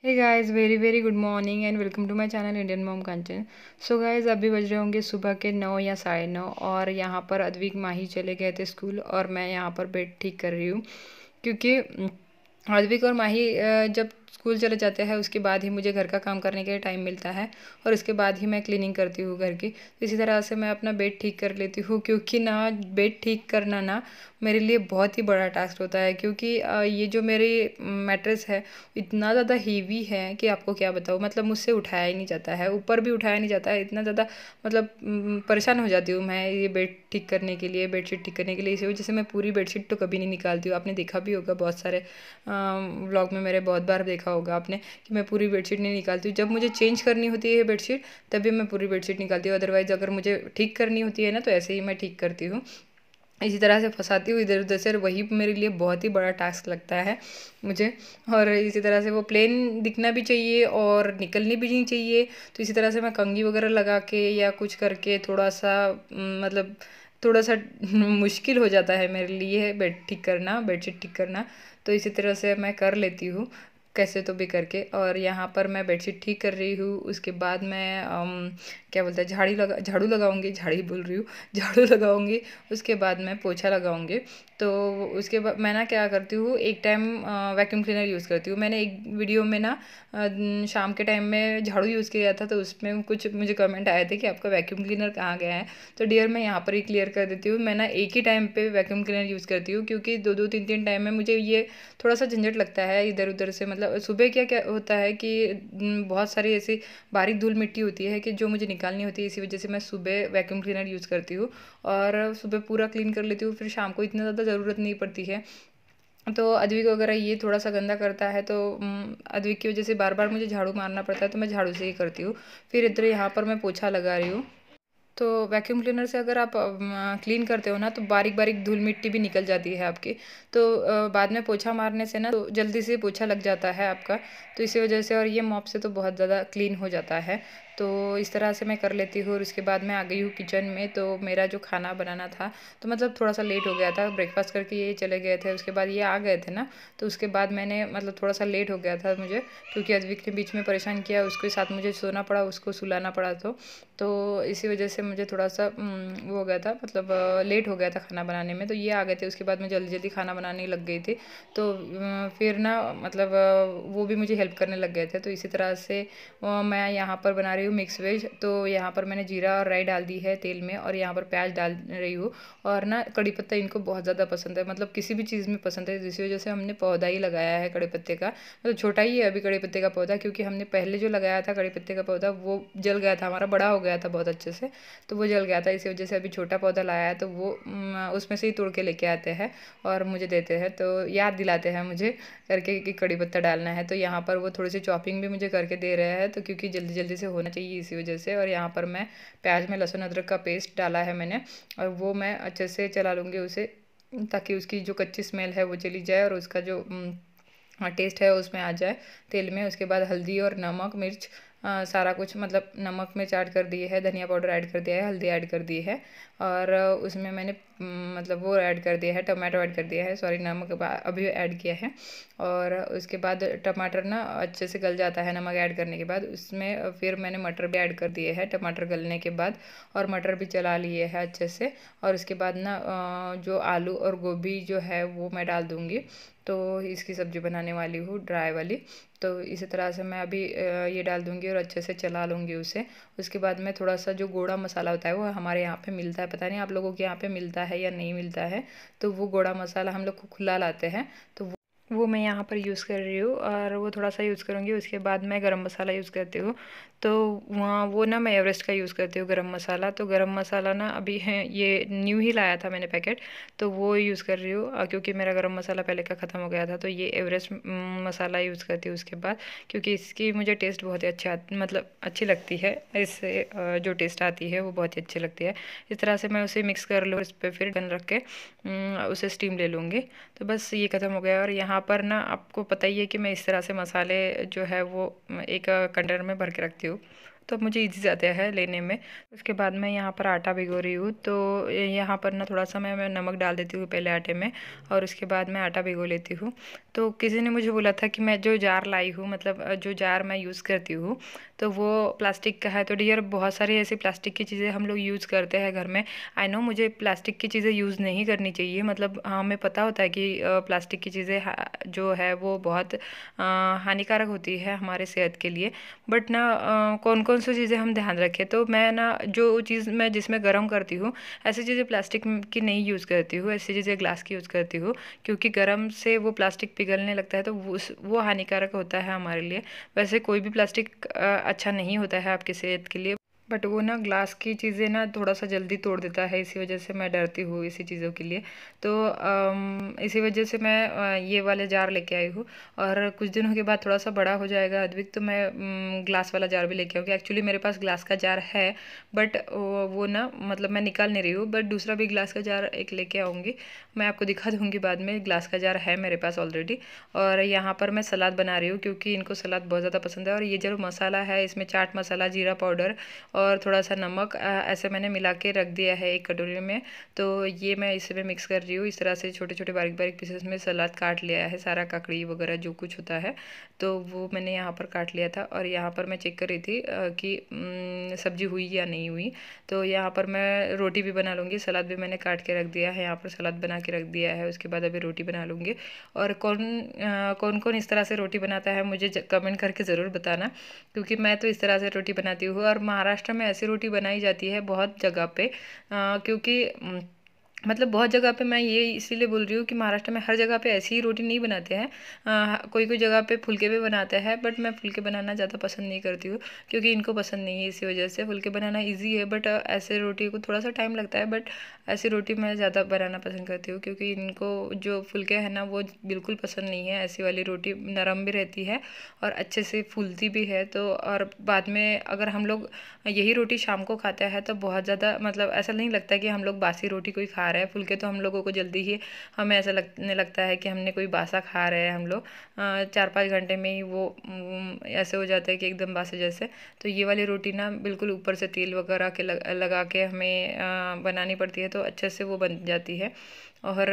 Hey guys, very very good morning and welcome to my channel Indian mom Kanchan. So guys, अभी बज रहे होंगे सुबह के 9 या 9:30 और यहाँ पर अद्विक माही चले गए थे स्कूल और मैं यहाँ पर बेड ठीक कर रही हूँ क्योंकि अद्विक और माही जब स्कूल चले जाते हैं उसके बाद ही मुझे घर का काम करने के लिए टाइम मिलता है और उसके बाद ही मैं क्लीनिंग करती हूँ घर की। इसी तरह से मैं अपना बेड ठीक कर लेती हूँ क्योंकि ना बेड ठीक करना ना मेरे लिए बहुत ही बड़ा टास्क होता है क्योंकि ये जो मेरी मैट्रेस है इतना ज़्यादा हीवी है कि आपको क्या बताऊँ। मतलब मुझसे उठाया ही नहीं जाता है, ऊपर भी उठाया नहीं जाता है। इतना ज़्यादा मतलब परेशान हो जाती हूँ मैं ये बेड ठीक करने के लिए, बेडशीट ठीक करने के लिए। इसी वजह से मैं पूरी बेडशीट तो कभी नहीं निकालती हूँ। आपने देखा भी होगा बहुत सारे व्लॉग में, मेरे बहुत बार देखा होगा आपने कि मैं पूरी बेडशीट नहीं निकालती हूँ। जब मुझे चेंज करनी होती है बेडशीट तभी मैं पूरी बेडशीट निकालती हूँ, अदरवाइज़ अगर मुझे ठीक करनी होती है ना तो ऐसे ही मैं ठीक करती हूँ। इसी तरह से फंसाती हूँ इधर उधर से, और वही मेरे लिए बहुत ही बड़ा टास्क लगता है मुझे। और इसी तरह से वो प्लेन दिखना भी चाहिए और निकलनी भी नहीं चाहिए। तो इसी तरह से मैं कंघी वगैरह लगा के या कुछ करके थोड़ा सा मतलब थोड़ा सा मुश्किल हो जाता है मेरे लिए बेड ठीक करना, बेडशीट ठीक करना। तो इसी तरह से मैं कर लेती हूँ कैसे तो भी करके। और यहाँ पर मैं बेडशीट ठीक कर रही हूँ, उसके बाद मैं क्या बोलते हैं झाड़ू लगाऊंगी, झाड़ी बोल रही हूँ झाड़ू लगाऊंगी। उसके बाद मैं पोछा लगाऊंगी। तो उसके बाद मैं ना क्या करती हूँ, एक टाइम वैक्यूम क्लीनर यूज़ करती हूँ। मैंने एक वीडियो में ना शाम के टाइम में झाड़ू यूज़ किया था तो उसमें कुछ मुझे कमेंट आए थे कि आपका वैक्यूम क्लीनर कहाँ गया है। तो डियर मैं यहाँ पर ही क्लियर कर देती हूँ, मैं ना एक ही टाइम पे वैक्यूम क्लीनर यूज़ करती हूँ क्योंकि दो दो तीन तीन टाइम में मुझे ये थोड़ा सा झंझट लगता है इधर उधर से। मतलब सुबह क्या क्या होता है कि बहुत सारी ऐसी बारीक धूल मिट्टी होती है कि जो मुझे निकालनी होती है। इसी वजह से मैं सुबह वैक्यूम क्लीनर यूज़ करती हूँ और सुबह पूरा क्लीन कर लेती हूँ, फिर शाम को इतना ज़्यादा ज़रूरत नहीं पड़ती है। तो अद्विक वगैरह ये थोड़ा सा गंदा करता है तो अद्विक की वजह से बार बार मुझे झाड़ू मारना पड़ता है, तो मैं झाड़ू से ही करती हूँ। फिर इधर यहाँ पर मैं पोछा लगा रही हूँ। तो वैक्यूम क्लीनर से अगर आप क्लीन करते हो ना तो बारीक बारीक धूल मिट्टी भी निकल जाती है आपकी। तो बाद में पोछा मारने से ना तो जल्दी से पोछा लग जाता है आपका। तो इसी वजह से, और ये मॉप से तो बहुत ज़्यादा क्लीन हो जाता है। तो इस तरह से मैं कर लेती हूँ और उसके बाद मैं आ गई हूँ किचन में। तो मेरा जो खाना बनाना था तो मतलब थोड़ा सा लेट हो गया था, ब्रेकफास्ट करके ये चले गए थे, उसके बाद ये आ गए थे ना। तो उसके बाद मैंने मतलब थोड़ा सा लेट हो गया था मुझे क्योंकि अद्विक ने बीच में परेशान किया, उसके साथ मुझे सोना पड़ा, उसको सुलाना पड़ा। तो इसी वजह से मुझे थोड़ा सा वो हो गया था, मतलब लेट हो गया था खाना बनाने में। तो ये आ गए थे, उसके बाद मैं जल्दी जल्दी खाना बनाने लग गई थी। तो फिर ना मतलब वो भी मुझे हेल्प करने लग गए थे। तो इसी तरह से मैं यहाँ पर बना रही हूँ मिक्स वेज। तो यहाँ पर मैंने जीरा और राई डाल दी है तेल में और यहाँ पर प्याज डाल रही हूँ। और ना कड़ी पत्ता इनको बहुत ज़्यादा पसंद है, मतलब किसी भी चीज़ में पसंद है। इसी वजह से हमने पौधा ही लगाया है कड़ी पत्ते का, मतलब छोटा ही है अभी कड़ी पत्ते का पौधा, क्योंकि हमने पहले जो लगाया था कड़ी पत्ते का पौधा वो जल गया था, हमारा बड़ा हो गया था बहुत अच्छे से, तो वो जल गया था। इसी वजह से अभी छोटा पौधा लाया है तो वो उसमें से ही तोड़ के लेके आते हैं और मुझे देते हैं, तो याद दिलाते हैं मुझे करके कि कड़ी पत्ता डालना है। तो यहाँ पर वो थोड़ी सी चॉपिंग भी मुझे करके दे रहे हैं, तो क्योंकि जल्दी जल्दी से होना चाहिए इसी वजह से। और यहाँ पर मैं प्याज में लहसुन अदरक का पेस्ट डाला है मैंने, और वो मैं अच्छे से चला लूँगी उसे, ताकि उसकी जो कच्ची स्मेल है वो चली जाए और उसका जो टेस्ट है उसमें आ जाए तेल में। उसके बाद हल्दी और नमक मिर्च सारा कुछ, मतलब नमक मिर्च ऐड कर दिए है, धनिया पाउडर ऐड कर दिया है, हल्दी ऐड कर दी है। और उसमें मैंने मतलब वो ऐड कर दिया है, टमाटो ऐड कर दिया है, सॉरी नमक अभी ऐड किया है। और उसके बाद टमाटर ना अच्छे से गल जाता है नमक ऐड करने के बाद, उसमें फिर मैंने मटर भी ऐड कर दिए है टमाटर गलने के बाद, और मटर भी चला लिए है अच्छे से। और उसके बाद ना जो आलू और गोभी जो है वो मैं डाल दूँगी। तो इसकी सब्ज़ी बनाने वाली हूँ ड्राई वाली। तो इसी तरह से मैं अभी ये डाल दूँगी और अच्छे से चला लूँगी उसे। उसके बाद में थोड़ा सा जो गोड़ा मसाला होता है वो हमारे यहाँ पे मिलता है, पता नहीं आप लोगों के यहाँ पे मिलता है या नहीं मिलता है। तो वो गोड़ा मसाला हम लोग को खुला लाते हैं, तो वो मैं यहाँ पर यूज़ कर रही हूँ और वो थोड़ा सा यूज़ करूँगी। उसके बाद मैं गरम मसाला यूज़ करती हूँ। तो वहाँ वो ना मैं एवरेस्ट का यूज़ करती हूँ गरम मसाला। तो गरम मसाला ना अभी है, ये न्यू ही लाया था मैंने पैकेट, तो वो यूज़ कर रही हूँ क्योंकि मेरा गरम मसाला पहले का ख़त्म हो गया था। तो ये एवरेस्ट मसाला यूज़ करती हूँ उसके बाद, क्योंकि इसकी मुझे टेस्ट बहुत ही अच्छा, मतलब अच्छी लगती है। इससे जो टेस्ट आती है वो बहुत ही अच्छी लगती है। इस तरह से मैं उसे मिक्स कर लूँ, इस पर फिर ढक्कन रख के उसे स्टीम ले लूँगी। तो बस ये ख़त्म हो गया। और यहाँ पर ना आपको पता ही है कि मैं इस तरह से मसाले जो है वो एक कंटेनर में भर के रखती हूँ। तो अब मुझे ईज़ी जाता है लेने में। उसके बाद मैं यहाँ पर आटा भिगो रही हूँ, तो यहाँ पर ना थोड़ा सा मैं नमक डाल देती हूँ पहले आटे में, और उसके बाद मैं आटा भिगो लेती हूँ। तो किसी ने मुझे बोला था कि मैं जो जार लाई हूँ, मतलब जो जार मैं यूज़ करती हूँ, तो वो प्लास्टिक का है। तो डियर, बहुत सारी ऐसी प्लास्टिक की चीज़ें हम लोग यूज़ करते हैं घर में। आई नो मुझे प्लास्टिक की चीज़ें यूज़ नहीं करनी चाहिए, मतलब हमें पता होता है कि प्लास्टिक की चीज़ें जो है वो बहुत हानिकारक होती है हमारे सेहत के लिए। बट ना कौन कौन सी चीज़ें हम ध्यान रखें। तो मैं ना जो चीज़ मैं जिसमें गर्म करती हूँ, ऐसी चीज़ें प्लास्टिक की नहीं यूज़ करती हूँ, ऐसी चीज़ें ग्लास की यूज़ करती हूँ, क्योंकि गर्म से वो प्लास्टिक पिघलने लगता है, तो वो हानिकारक होता है हमारे लिए। वैसे कोई भी प्लास्टिक अच्छा नहीं होता है आपकी सेहत के लिए, बट वो ना ग्लास की चीज़ें ना थोड़ा सा जल्दी तोड़ देता है, इसी वजह से मैं डरती हूँ इसी चीज़ों के लिए। तो इसी वजह से मैं ये वाले जार लेके आई हूँ, और कुछ दिनों के बाद थोड़ा सा बड़ा हो जाएगा अद्विक, तो मैं ग्लास वाला जार भी लेके आऊँगी। एक्चुअली मेरे पास ग्लास का जार है, बट वो ना मतलब मैं निकाल नहीं रही हूँ, बट दूसरा भी ग्लास का जार एक लेके आऊँगी। मैं आपको दिखा दूँगी बाद में, ग्लास का जार है मेरे पास ऑलरेडी। और यहाँ पर मैं सलाद बना रही हूँ, क्योंकि इनको सलाद बहुत ज़्यादा पसंद है। और ये जो मसाला है, इसमें चाट मसाला, जीरा पाउडर और थोड़ा सा नमक ऐसे मैंने मिला के रख दिया है एक कटोरी में। तो ये मैं इसमें मिक्स कर रही हूँ। इस तरह से छोटे छोटे बारीक बारीक पीसेस में सलाद काट लिया है, सारा ककड़ी वगैरह जो कुछ होता है, तो वो मैंने यहाँ पर काट लिया था। और यहाँ पर मैं चेक कर रही थी कि सब्जी हुई या नहीं हुई। तो यहाँ पर मैं रोटी भी बना लूँगी, सलाद भी मैंने काट के रख दिया है, यहाँ पर सलाद बना के रख दिया है। उसके बाद अभी रोटी बना लूँगी। और कौन कौन इस तरह से रोटी बनाता है मुझे कमेंट करके ज़रूर बताना, क्योंकि मैं तो इस तरह से रोटी बनाती हूँ। और महाराष्ट्र में ऐसी रोटी बनाई जाती है बहुत जगह पे, क्योंकि मतलब बहुत जगह पे, मैं ये इसीलिए बोल रही हूँ कि महाराष्ट्र में हर जगह पे ऐसी ही रोटी नहीं बनाते हैं। कोई कोई जगह पे फुलके भी बनाते हैं, बट मैं फुलके बनाना ज़्यादा पसंद नहीं करती हूँ, क्योंकि इनको पसंद नहीं है। इसी वजह से फुलके बनाना इजी है, बट ऐसे रोटी को थोड़ा सा टाइम लगता है। बट ऐसी रोटी मैं ज़्यादा बनाना पसंद करती हूँ, क्योंकि इनको जो फुलके हैं ना वो बिल्कुल पसंद नहीं है। ऐसी वाली रोटी नरम भी रहती है और अच्छे से फूलती भी है। तो और बाद में अगर हम लोग यही रोटी शाम को खाते हैं, तो बहुत ज़्यादा मतलब ऐसा नहीं लगता कि हम लोग बासी रोटी कोई खा रहे हैं। फुलके तो हम लोगों को जल्दी ही, हमें ऐसा लगने लगता है कि हमने कोई बासा खा रहे हैं हम लोग। 4-5 घंटे में ही वो ऐसे हो जाता है कि एकदम बासे जैसे। तो ये वाली रोटी ना बिल्कुल ऊपर से तेल वगैरह के लगा के हमें बनानी पड़ती है, तो अच्छे से वो बन जाती है। और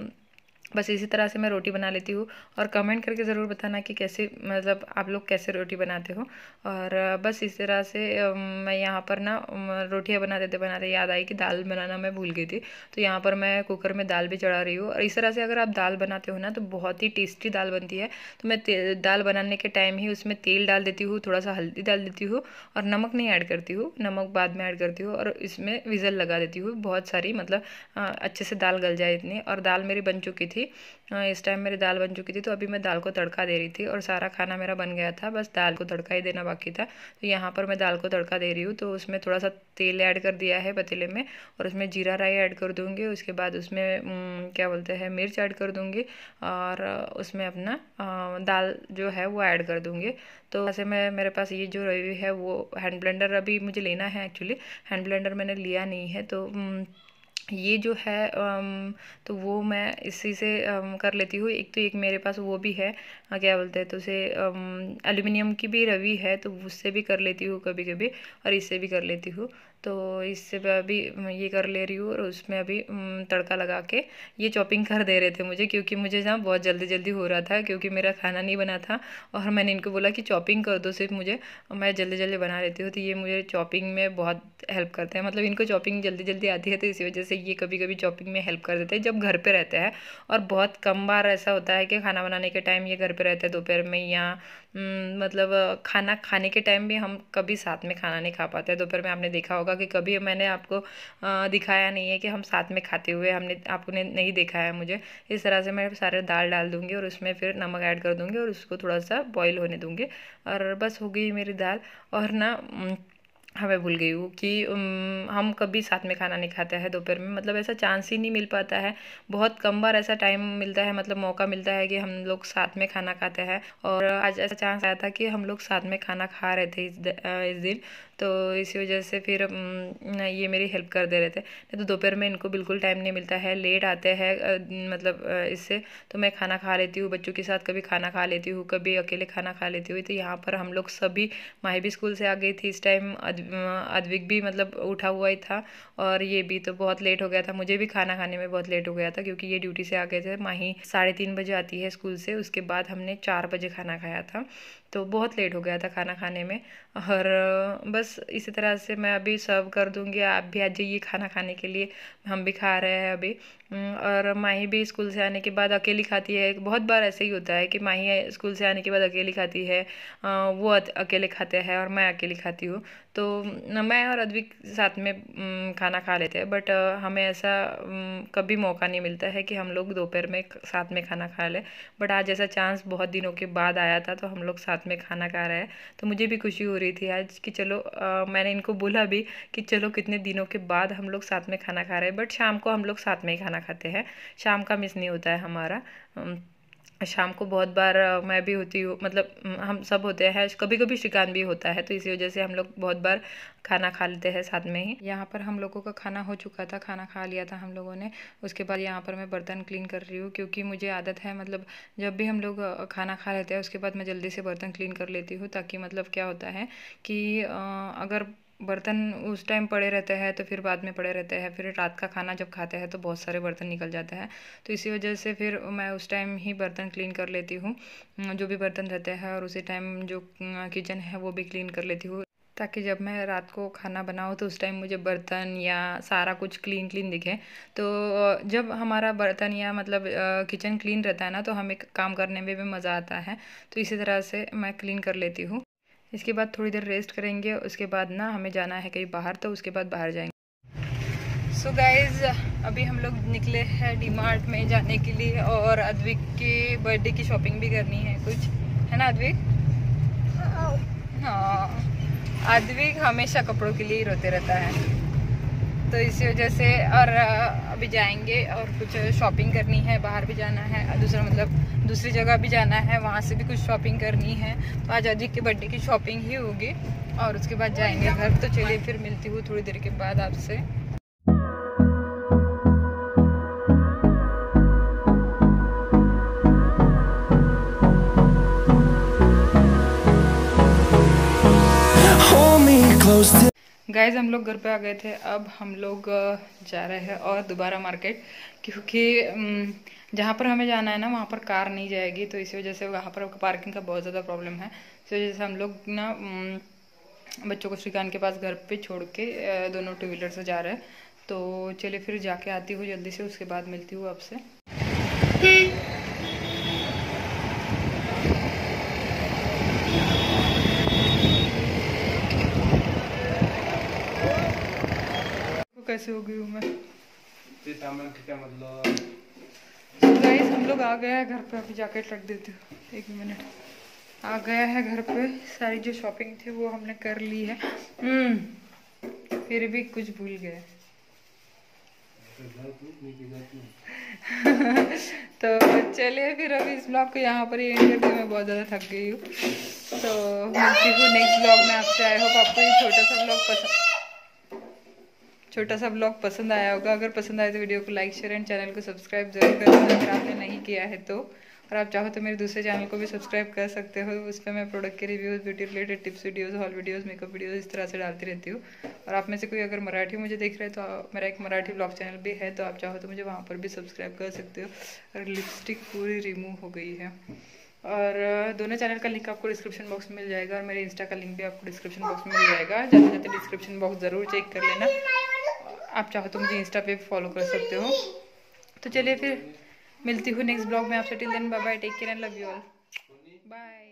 बस इसी तरह से मैं रोटी बना लेती हूँ। और कमेंट करके ज़रूर बताना कि कैसे, मतलब आप लोग कैसे रोटी बनाते हो। और बस इस तरह से मैं यहाँ पर ना रोटियाँ बनाते बनाते याद आई कि दाल बनाना मैं भूल गई थी। तो यहाँ पर मैं कुकर में दाल भी चढ़ा रही हूँ। और इस तरह से अगर आप दाल बनाते हो ना, तो बहुत ही टेस्टी दाल बनती है। तो मैं दाल बनाने के टाइम ही उसमें तेल डाल देती हूँ, थोड़ा सा हल्दी डाल देती हूँ, और नमक नहीं ऐड करती हूँ, नमक बाद में ऐड करती हूँ। और इसमें विज़ल लगा देती हूँ बहुत सारी, मतलब अच्छे से दाल गल जाए इतनी। और दाल मेरी बन चुकी थी। इस टाइम मेरी दाल बन चुकी थी, तो अभी मैं दाल को तड़का दे रही थी, और सारा खाना मेरा बन गया था, बस दाल को तड़का ही देना बाकी था। तो यहाँ पर मैं दाल को तड़का दे रही हूँ। तो उसमें थोड़ा सा तेल ऐड कर दिया है पतीले में, और उसमें जीरा राई ऐड कर दूँगी। उसके बाद उसमें क्या बोलते हैं, मिर्च ऐड कर दूँगी, और उसमें अपना दाल जो है वो ऐड कर दूँगी। तो ऐसे मैं, मेरे पास ये जो रही है वो हैंड ब्लेंडर अभी मुझे लेना है। एक्चुअली हैंड ब्लेंडर मैंने लिया नहीं है, तो ये जो है तो वो मैं इसी से कर लेती हूँ। एक तो एक मेरे पास वो भी है, क्या बोलते हैं तो उसे, एल्यूमिनियम की भी रवी है, तो उससे भी कर लेती हूँ कभी कभी, और इससे भी कर लेती हूँ। तो इससे मैं अभी ये कर ले रही हूँ। और उसमें अभी तड़का लगा के, ये चॉपिंग कर दे रहे थे मुझे, क्योंकि मुझे ना बहुत जल्दी जल्दी हो रहा था, क्योंकि मेरा खाना नहीं बना था। और मैंने इनको बोला कि चॉपिंग कर दो सिर्फ मुझे, मैं जल्दी जल्दी बना लेती हूँ। तो ये मुझे चॉपिंग में बहुत हेल्प करते हैं, मतलब इनको चॉपिंग जल्दी जल्दी आती है, तो इसी वजह से ये कभी कभी चॉपिंग में हेल्प कर देते हैं जब घर पे रहते हैं। और बहुत कम बार ऐसा होता है कि खाना बनाने के टाइम ये घर पे रहते हैं दोपहर में, या मतलब खाना खाने के टाइम भी हम कभी साथ में खाना नहीं खा पाते दोपहर में। आपने देखा होगा कि कभी मैंने आपको दिखाया नहीं है कि हम साथ में खाते हुए, हमने आपने नहीं देखा है मुझे। इस तरह से मैं सारे दाल डाल दूँगी, और उसमें फिर नमक ऐड कर दूँगी, और उसको थोड़ा सा बॉईल होने दूँगी, और बस हो गई मेरी दाल। और ना हाँ, मैं भूल गई हूँ कि हम कभी साथ में खाना नहीं खाते हैं दोपहर में, मतलब ऐसा चांस ही नहीं मिल पाता है। बहुत कम बार ऐसा टाइम मिलता है, मतलब मौका मिलता है कि हम लोग साथ में खाना खाते हैं। और आज ऐसा चांस आया था कि हम लोग साथ में खाना खा रहे थे इस दिन। तो इसी वजह से फिर ये मेरी हेल्प कर दे रहे थे। नहीं तो दोपहर में इनको बिल्कुल टाइम नहीं मिलता है, लेट आते हैं मतलब इससे। तो मैं खाना खा लेती हूँ बच्चों के साथ, कभी खाना खा लेती हूँ, कभी अकेले खाना खा लेती हूँ। तो यहाँ पर हम लोग सभी, माही भी स्कूल से आ गई थी इस टाइम, अद्विक भी मतलब उठा हुआ ही था, और ये भी। तो बहुत लेट हो गया था, मुझे भी खाना खाने में बहुत लेट हो गया था क्योंकि ये ड्यूटी से आ गए थे। माही 3:30 बजे आती है स्कूल से, उसके बाद हमने 4 बजे खाना खाया था। तो बहुत लेट हो गया था खाना खाने में। और बस इसी तरह से मैं अभी सर्व कर दूँगी, आप भी आ जाइए खाना खाने के लिए। हम भी खा रहे हैं अभी। और माही भी स्कूल से आने के बाद अकेली खाती है। बहुत बार ऐसे ही होता है कि माही स्कूल से आने के बाद अकेली खाती है, वो अकेले खाते हैं और मैं अकेली खाती हूँ। तो मैं और अद्विक साथ में खाना खा लेते हैं, बट हमें ऐसा कभी मौका नहीं मिलता है कि हम लोग दोपहर में साथ में खाना खा लें। बट आज ऐसा चांस बहुत दिनों के बाद आया था, तो हम लोग साथ में खाना खा रहे हैं। तो मुझे भी खुशी हो रही थी आज कि चलो, मैंने इनको बोला भी कि चलो कितने दिनों के बाद हम लोग साथ में खाना खा रहे हैं। बट शाम को हम लोग साथ में ही खाना खाते हैं, शाम का मिस नहीं होता है हमारा। शाम को बहुत बार मैं भी होती हूँ, मतलब हम सब होते हैं, कभी कभी श्रीकांत भी होता है। तो इसी वजह से हम लोग बहुत बार खाना खा लेते हैं साथ में ही। यहाँ पर हम लोगों का खाना हो चुका था, खाना खा लिया था हम लोगों ने। उसके बाद यहाँ पर मैं बर्तन क्लीन कर रही हूँ, क्योंकि मुझे आदत है, मतलब जब भी हम लोग खाना खा लेते हैं उसके बाद मैं जल्दी से बर्तन क्लीन कर लेती हूँ, ताकि मतलब क्या होता है कि अगर बर्तन उस टाइम पड़े रहते हैं तो फिर बाद में पड़े रहते हैं, फिर रात का खाना जब खाते हैं तो बहुत सारे बर्तन निकल जाते हैं। तो इसी वजह से फिर मैं उस टाइम ही बर्तन क्लीन कर लेती हूँ, जो भी बर्तन रहते हैं, और उसी टाइम जो किचन है वो भी क्लीन कर लेती हूँ, ताकि जब मैं रात को खाना बनाऊँ तो उस टाइम मुझे बर्तन या सारा कुछ क्लीन क्लीन दिखे। तो जब हमारा बर्तन या मतलब किचन क्लीन रहता है ना, तो हमें काम करने में भी मज़ा आता है। तो इसी तरह से मैं क्लीन कर लेती हूँ। इसके बाद थोड़ी देर रेस्ट करेंगे, उसके बाद ना हमें जाना है कहीं बाहर, तो उसके बाद बाहर जाएंगे। सो गाइज, अभी हम लोग निकले हैं डीमार्ट में जाने के लिए, और अद्विक के बर्थडे की शॉपिंग भी करनी है कुछ, है ना अद्विक? हाँ, अद्विक हमेशा कपड़ों के लिए ही रोते रहता है। तो इसी वजह से, और अभी जाएंगे और कुछ शॉपिंग करनी है, बाहर भी जाना है, दूसरा मतलब दूसरी जगह भी जाना है, वहाँ से भी कुछ शॉपिंग करनी है। तो आज अजीत के बर्थडे की शॉपिंग ही होगी, और उसके बाद जाएंगे घर। तो चलिए फिर मिलती हूँ थोड़ी देर के बाद आपसे। गाइज, हम लोग घर पे आ गए थे, अब हम लोग जा रहे हैं और दोबारा मार्केट, क्योंकि जहाँ पर हमें जाना है ना वहाँ पर कार नहीं जाएगी। तो इसी वजह से वहाँ पर पार्किंग का बहुत ज़्यादा प्रॉब्लम है। इस वजह से हम लोग ना बच्चों को श्रीकांत के पास घर पे छोड़ के दोनों टू व्हीलर से जा रहे हैं। तो चलिए फिर जाके आती हूँ जल्दी से, उसके बाद मिलती हूँ आपसे। कैसे हो गई हूँ मैं? गाइस, हम लोग आ गए हैं घर पे, अभी जैकेट रख देती हूँ, 1 मिनट। आ गया है घर पे, सारी जो शॉपिंग थी वो हमने कर ली है। फिर भी कुछ भूल गए। तो चलिए फिर अभी इस ब्लॉग को यहाँ पर ही एंड करती हूँ, मैं बहुत ज़्यादा थक गई हूँ। तो मिलती हूँ नेक्स्ट ब्लॉग में आपसे। आई होप आपको ये छोटा सा ब्लॉग पसंद आया होगा। अगर पसंद आए तो वीडियो को लाइक, शेयर एंड चैनल को सब्सक्राइब जरूर कर देना अगर आपने नहीं किया है तो। और आप चाहो तो मेरे दूसरे चैनल को भी सब्सक्राइब कर सकते हो, उस पर मैं प्रोडक्ट के reviews, beauty related tips videos, haul videos, makeup videos इस तरह से डालती रहती हूँ। और आप में से कोई अगर मराठी मुझे देख रहे हैं तो मेरा एक मराठी ब्लॉग चैनल भी है, तो आप चाहो तो मुझे वहाँ पर भी सब्सक्राइब कर सकते हो। और लिपस्टिक पूरी रिमूव हो गई है। और दोनों चैनल का लिंक आपको डिस्क्रिप्शन बॉक्स में मिल जाएगा, और मेरे इंस्टा का लिंक भी आपको डिस्क्रिप्शन बॉक्स में मिल जाएगा। जाते जाते डिस्क्रिप्शन बॉक्स ज़रूर चेक कर लेना। आप चाहो तो मुझे इंस्टा पे भी फॉलो कर सकते हो। तो चलिए फिर मिलती हूँ नेक्स्ट ब्लॉग में आपसे। Till then bye bye, take care and love you all, bye.